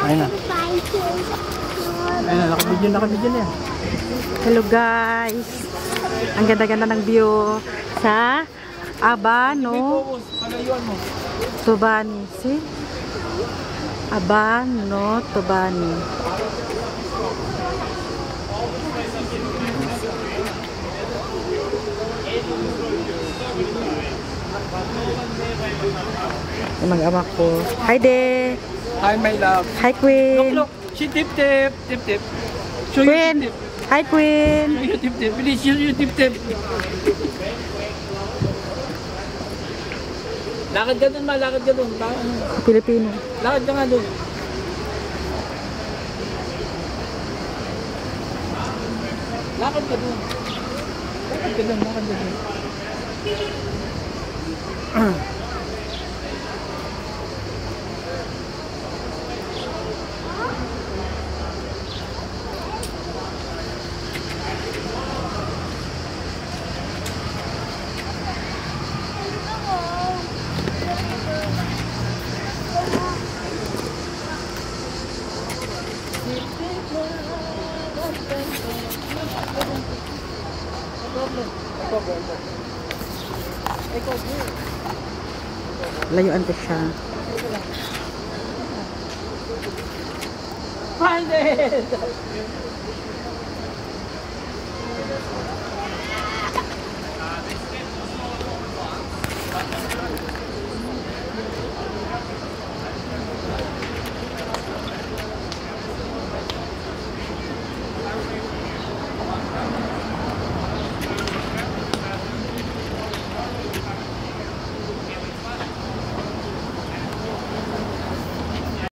Ayun na. Ayun na, nakabidyo na yan. Hello guys. Ang ganda-ganda ng view sa Abano Tubani. See? Abano Tubani. Yung mag-ama ko. Hi there. Hi my love. Hi Queen. Look, she tip. Show Queen. you tip. Hi Queen. Show you tip. Please show you tip. Lakad ka dun, lakad ka dun. Pilipino. Lakad ka nga dun. Lakad ka dun. Lakad ka dun. Layuan ko siya. Find it!